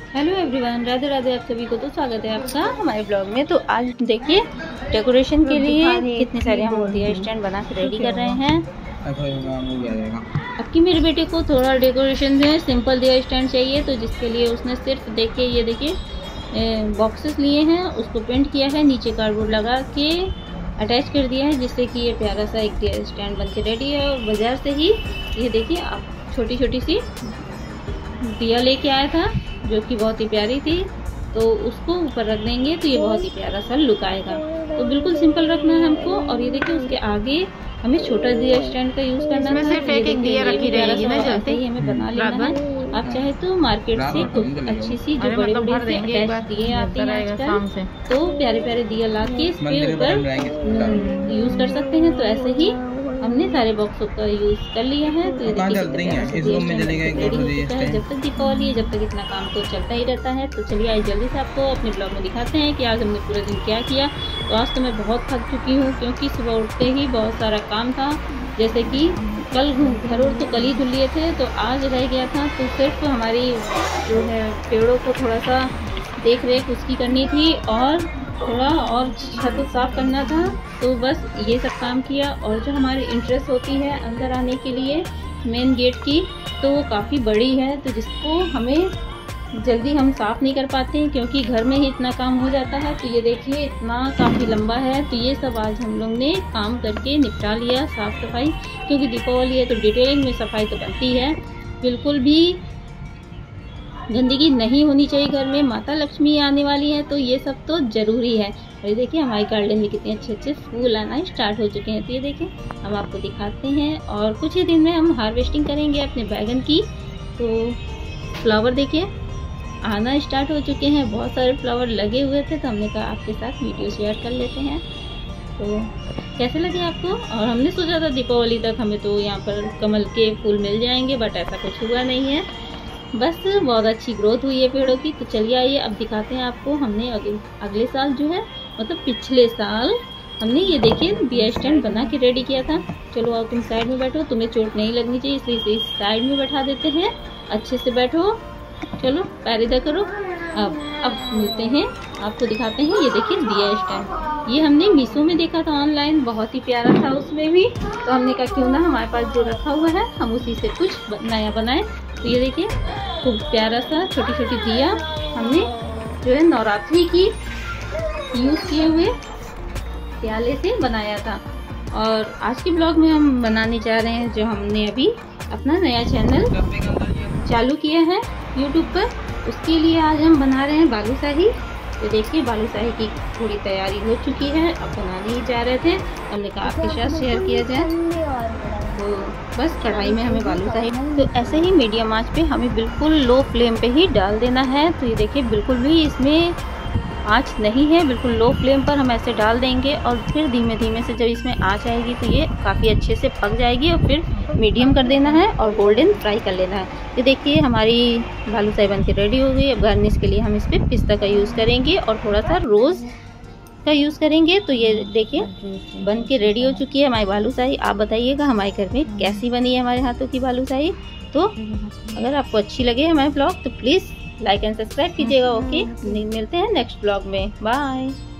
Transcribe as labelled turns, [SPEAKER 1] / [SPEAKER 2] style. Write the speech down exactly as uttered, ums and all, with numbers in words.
[SPEAKER 1] Hello everyone, Radhe Radhe आप सभी को। तो स्वागत है आपका हमारे ब्लॉग में। तो आज देखिए डेकोरेशन के लिए कितने सारे हम दिया स्टैंड बना के रेडी कर रहे हैं। अब की मेरे बेटे को थोड़ा डेकोरेशन में सिंपल दिया स्टैंड चाहिए, तो जिसके लिए उसने सिर्फ देखिए ये देखिए बॉक्सेस लिए हैं, उसको पेंट किया है, नीचे कार्डबोर्ड लगा के अटैच कर दिया है, जिससे कि ये प्यारा सा एक दिया स्टैंड बन के रेडी है। और बाजार से ही ये देखिए आप छोटी छोटी सी दिया लेके आया था, जो कि बहुत ही प्यारी थी। तो उसको ऊपर रख देंगे तो ये बहुत ही प्यारा सा लुक आएगा। तो बिल्कुल सिंपल रखना है हमको। और ये देखिए उसके आगे हमें छोटा दिया स्टैंड का यूज करना है।
[SPEAKER 2] सिर्फ एक एक दिया रखी रहेगी ना, जैसे
[SPEAKER 1] ही हमें बना लेना है। आप चाहे तो मार्केट से कुछ अच्छी सी जो बड़े बड़े से अटैच दिए आते हैं आजकल, तो प्यारे प्यारे दिया ला के इसके ऊपर यूज कर सकते हैं। तो ऐसे ही हमने सारे बॉक्सों का यूज कर लिया है। तो ये देखिए जब तक दीपावली है, जब तक इतना काम तो चलता ही रहता है। तो चलिए आज जल्दी से आपको अपने ब्लॉग में दिखाते हैं कि आज हमने पूरे दिन क्या किया। तो आज तो मैं बहुत थक चुकी हूँ, क्योंकि सुबह उठते ही बहुत सारा काम था। जैसे कि कल घर और तो कल ही धुल लिए थे, तो आज रह गया था। तो सिर्फ हमारी जो है पेड़ों को थोड़ा सा देख रेख उसकी करनी थी, और थोड़ा और छत साफ करना था। तो बस ये सब काम किया। और जो हमारी इंटरेस्ट होती है अंदर आने के लिए मेन गेट की, तो वो काफ़ी बड़ी है, तो जिसको हमें जल्दी हम साफ़ नहीं कर पाते हैं, क्योंकि घर में ही इतना काम हो जाता है। तो ये देखिए इतना काफ़ी लंबा है। तो ये सब आज हम लोग ने काम करके निपटा लिया, साफ़ सफाई। क्योंकि दीपावली है तो डिटेलिंग में सफाई तो बनती है। बिल्कुल भी गंदगी नहीं होनी चाहिए घर में। माता लक्ष्मी आने वाली है, तो ये सब तो ज़रूरी है। और ये देखिए हमारी गार्डन में कितने अच्छे अच्छे फूल आना स्टार्ट हो चुके हैं। तो ये देखिए हम आपको दिखाते हैं। और कुछ ही दिन में हम हार्वेस्टिंग करेंगे अपने बैगन की। तो फ्लावर देखिए आना स्टार्ट हो चुके हैं। बहुत सारे फ्लावर लगे हुए थे, तो हमने कहा आपके साथ वीडियो शेयर कर लेते हैं। तो कैसे लगे आपको? और हमने सोचा था दीपावली तक हमें तो यहाँ पर कमल के फूल मिल जाएंगे, बट ऐसा कुछ हुआ नहीं है। बस बहुत अच्छी ग्रोथ हुई है पेड़ों की। तो चलिए आइए अब दिखाते हैं आपको। हमने अगले अगले साल जो है, मतलब पिछले साल हमने ये देखिए दिया स्टैंड बना के रेडी किया था। चलो आओ तुम साइड में बैठो, तुम्हें चोट नहीं लगनी चाहिए, इसलिए इस साइड में बैठा देते हैं। अच्छे से बैठो, चलो पैर इधर करो। अब अब मिलते हैं, आपको दिखाते हैं। ये देखिए दिया स्टैंड, ये हमने मीशो में देखा था ऑनलाइन, बहुत ही प्यारा था उसमें भी। तो हमने कहा क्यों ना हमारे पास जो रखा हुआ है हम उसी से कुछ नया बनाए। तो ये देखिए खूब प्यारा सा छोटी छोटी दिया हमने जो है नवरात्रि की यूज़ किए हुए प्याले से बनाया था। और आज के ब्लॉग में हम बनाने जा रहे हैं, जो हमने अभी अपना नया चैनल चालू किया है यूट्यूब पर, उसके लिए आज हम बना रहे हैं बालूशाही। तो देखिए बालूशाही की थोड़ी तैयारी हो चुकी है, अब बनाने ही जा रहे थे। हमने कहा आपके साथ शेयर किया जाए। तो बस कढ़ाई में हमें बालूशाही, तो ऐसे ही मीडियम आंच पे हमें बिल्कुल लो फ्लेम पे ही डाल देना है। तो ये देखिए बिल्कुल भी इसमें आंच नहीं है, बिल्कुल लो फ्लेम पर हम ऐसे डाल देंगे। और फिर धीमे धीमे से जब इसमें आंच आएगी तो ये काफ़ी अच्छे से पक जाएगी। और फिर मीडियम कर देना है और गोल्डन फ्राई कर लेना है। ये देखिए हमारी बालूशाही बन के रेडी हो गई। अब गार्निश के लिए हम इस पर पिस्ता का यूज़ करेंगे और थोड़ा सा रोज़ का यूज़ करेंगे। तो ये देखिए बन के रेडी हो चुकी है हमारी बालूशाही। आप बताइएगा हमारे घर में कैसी बनी है हमारे हाथों की बालूशाही। तो अगर आपको अच्छी लगे हमारे ब्लॉग तो प्लीज़ लाइक एंड सब्सक्राइब कीजिएगा। ओके, मिलते हैं नेक्स्ट ब्लॉग में, बाय।